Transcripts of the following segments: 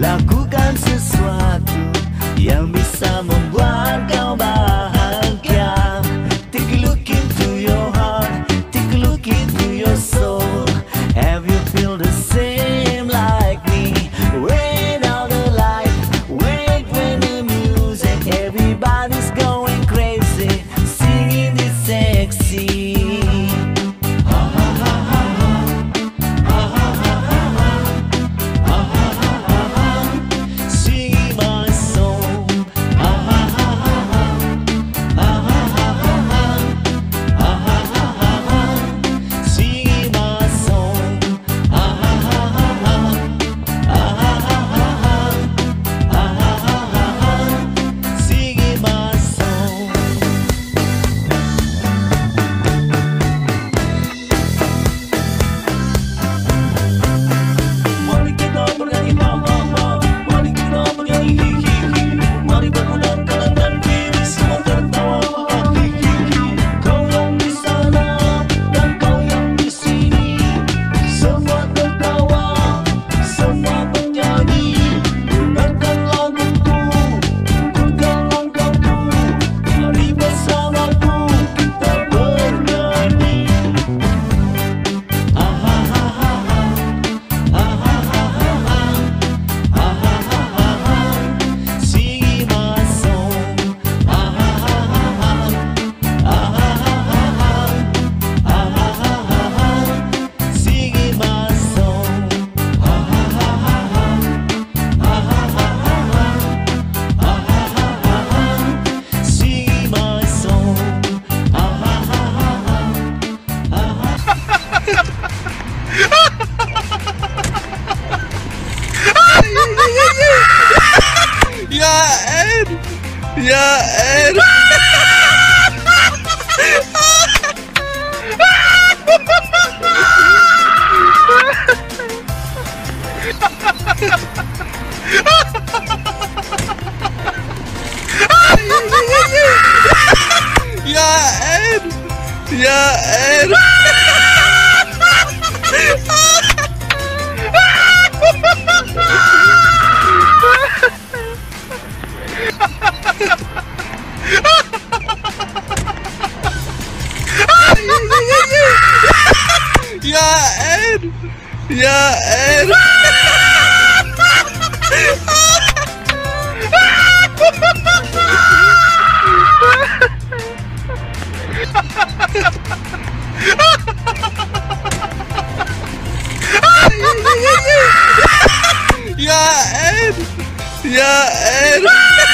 Lakukan sesuatu yang bisa membuat kau bahagia. Take a look into your heart, take a look into your soul. Have you feel the same like me? Wait out the light, wait when the music, everybody's going crazy, singing this sexy. Ya Ed. Ya Ed. Ya Ed. Ya Ed. Ya Ed. Ya Ed. Ya Ed.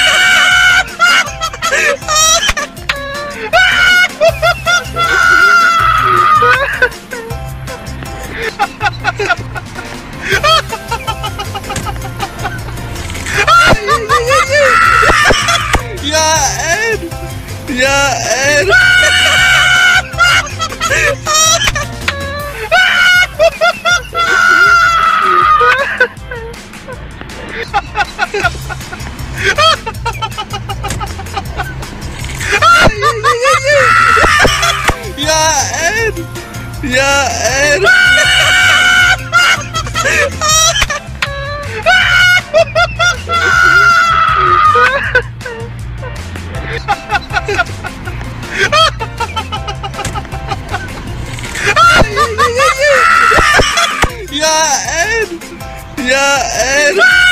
Ya Ed. Ya Ed. Ya Ed. Ya Ed. Ya Ed. Ya Ed.